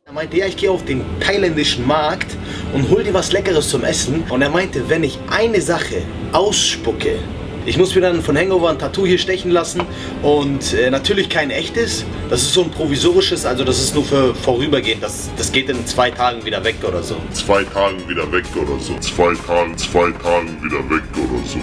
Er meinte, ja, ich gehe auf den thailändischen Markt und hol dir was Leckeres zum Essen. Und er meinte, wenn ich eine Sache ausspucke, ich muss mir dann von Hangover ein Tattoo hier stechen lassen und natürlich kein echtes. Das ist so ein provisorisches, also das ist nur für vorübergehend. Das geht in 2 Tagen wieder weg oder so. 2 Tagen wieder weg oder so. 2 Tagen wieder weg oder so.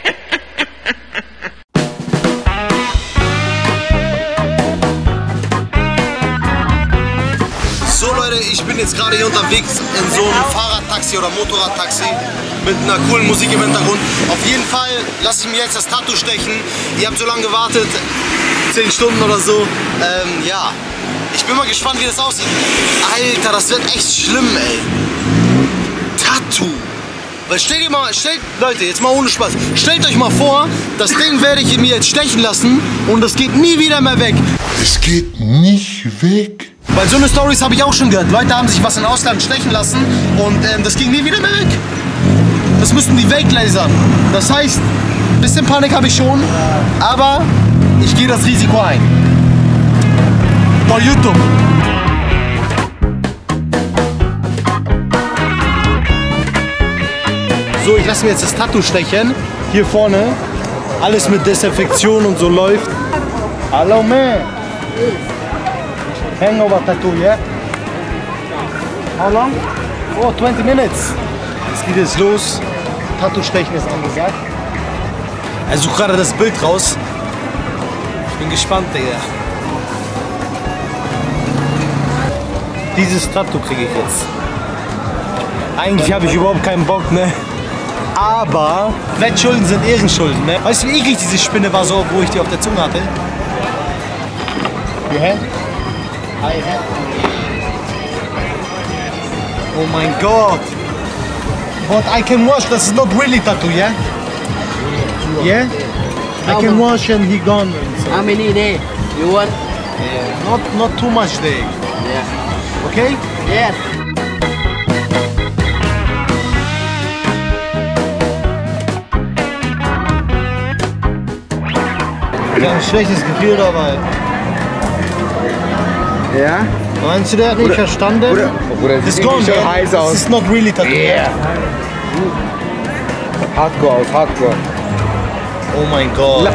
So Leute, ich bin jetzt gerade hier unterwegs in so einem Fahrradtaxi oder Motorradtaxi mit einer coolen Musik im Hintergrund. Auf jeden Fall lasse ich mir jetzt das Tattoo stechen. Ihr habt so lange gewartet, 10 Stunden oder so. Ja, ich bin mal gespannt, wie das aussieht. Alter, das wird echt schlimm, ey. Tattoo. Weil Leute, jetzt mal ohne Spaß. Stellt euch mal vor, das Ding werde ich mir jetzt stechen lassen und das geht nie wieder mehr weg. Es geht nicht weg. Weil so eine Storys habe ich auch schon gehört. Leute haben sich was im Ausland stechen lassen und das ging nie wieder mehr weg. Das müssten die weglasern. Das heißt, ein bisschen Panik habe ich schon, aber ich gehe das Risiko ein. Bei YouTube. So, ich lasse mir jetzt das Tattoo stechen. Hier vorne. Alles mit Desinfektion und so läuft. Hallo, man. Hangover tattoo, yeah? How long? Oh, 20 minutes. Jetzt geht es los. Tattoo-Stechen ist angesagt. Er sucht gerade das Bild raus. Ich bin gespannt, Digga. Dieses Tattoo kriege ich jetzt. Eigentlich habe ich überhaupt keinen Bock, ne? Aber Wettschulden sind Ehrenschulden, ne? Weißt du, wie eklig diese Spinne war, so, wo ich die auf der Zunge hatte? Your hand? Oh mein Gott! But I can wash, this is not really tattoo, yeah? Yeah? I can wash and he gone. How many days you want? Yeah. Not too much day. Yeah. Okay? Yes. Ich habe ein schlechtes Gefühl dabei. Ja? Meinst du, der hat nicht verstanden? Oder Das sieht gone, schon heiß das aus. ist not really tattoo. Yeah. Hardcore aus Hardcore. Oh mein Gott.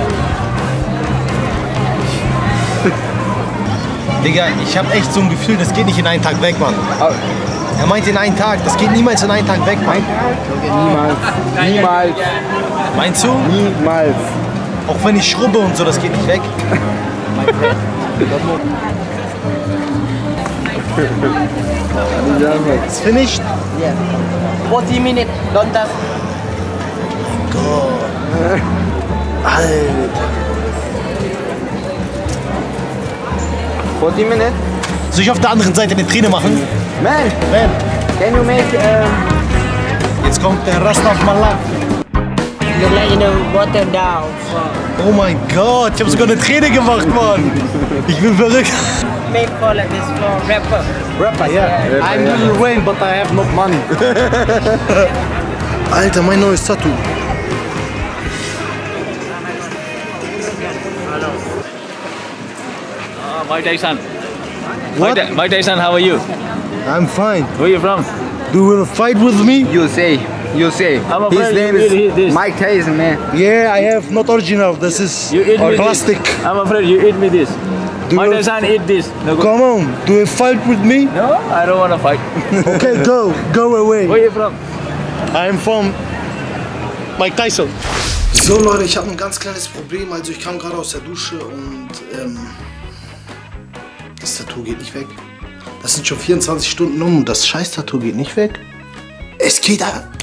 Digga, ich habe echt so ein Gefühl, das geht nicht in einen Tag weg, Mann. Er meint in einen Tag, das geht niemals in einen Tag weg, Mann. Niemals. Niemals. Meinst du? Niemals. Auch wenn ich schrubbe und so, das geht nicht weg. It's finished? Yeah. 40 minutes. Don't touch. Gott. Alter. 40 minutes? Soll ich auf der anderen Seite eine Träne machen? Man, Man. can you make Jetzt kommt der Rest of my life. Look like in the water down. Oh mein Gott, ich habe sogar eine Träne gemacht, Mann. Ich bin verrückt. Make for like this for rapper. Rapper, yeah. I'm Lil Wayne, but I have not money. Alter, mein neues Tattoo. Mike Tyson. What? Mike Tyson, how are you? I'm fine. Where are you from? Do you wanna fight with me? You say. I'm afraid His name you eat this. is Mike Tyson, man. Yeah, I have not original. This is You eat me plastic. this. I'm afraid you eat me this. Do Mike you- Tyson eat this. No, go. Come on, do you fight with me? No, I don't want to fight. Okay, go away. Where are you from? I'm from Mike Tyson. So Leute, ich habe ein ganz kleines Problem. Also ich kam gerade aus der Dusche und das Tattoo geht nicht weg. Das sind schon 24 Stunden um und das scheiß Tattoo geht nicht weg. Es geht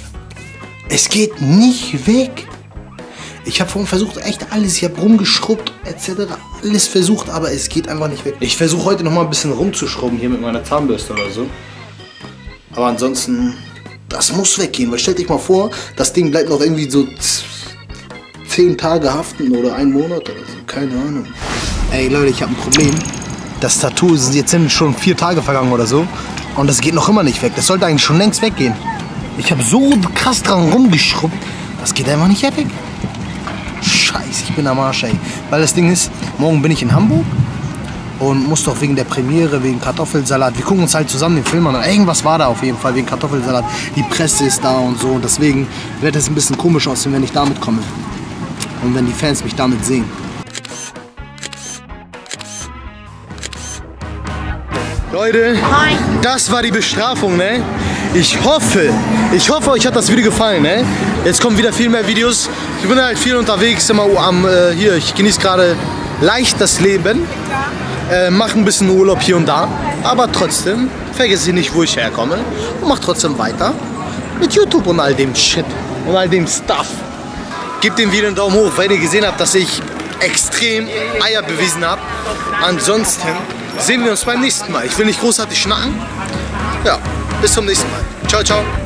nicht weg. Ich habe vorhin versucht, echt alles, ich habe rumgeschrubbt etc. Alles versucht, aber es geht einfach nicht weg. Ich versuche heute noch mal ein bisschen rumzuschrubben hier mit meiner Zahnbürste oder so. Aber ansonsten, das muss weggehen, weil stell dich mal vor, das Ding bleibt noch irgendwie so 10 Tage haften oder 1 Monat oder so, keine Ahnung. Ey Leute, ich habe ein Problem. Das Tattoo, jetzt sind schon 4 Tage vergangen oder so und das geht noch immer nicht weg. Das sollte eigentlich schon längst weggehen. Ich habe so krass dran rumgeschrubbt, das geht einfach nicht weg. Scheiße, ich bin am Arsch, ey. Weil das Ding ist, morgen bin ich in Hamburg und musste auch wegen der Premiere, wegen Kartoffelsalat, wir gucken uns halt zusammen den Film an. Irgendwas war da auf jeden Fall wegen Kartoffelsalat. Die Presse ist da und so. Und deswegen wird es ein bisschen komisch aussehen, wenn ich damit komme. Und wenn die Fans mich damit sehen. Leute, das war die Bestrafung, ne? Ich hoffe, euch hat das Video gefallen, ne? Jetzt kommen wieder viel mehr Videos. Ich bin halt viel unterwegs, immer hier, ich genieße gerade leicht das Leben. Mache ein bisschen Urlaub hier und da. Aber trotzdem, vergesse nicht, wo ich herkomme. Und mach trotzdem weiter mit YouTube und all dem Shit und all dem Stuff. Gebt dem Video einen Daumen hoch, weil ihr gesehen habt, dass ich extrem Eier bewiesen habe. Ansonsten sehen wir uns beim nächsten Mal. Ich will nicht großartig schnacken. Ja, bis zum nächsten Mal. Ciao, ciao.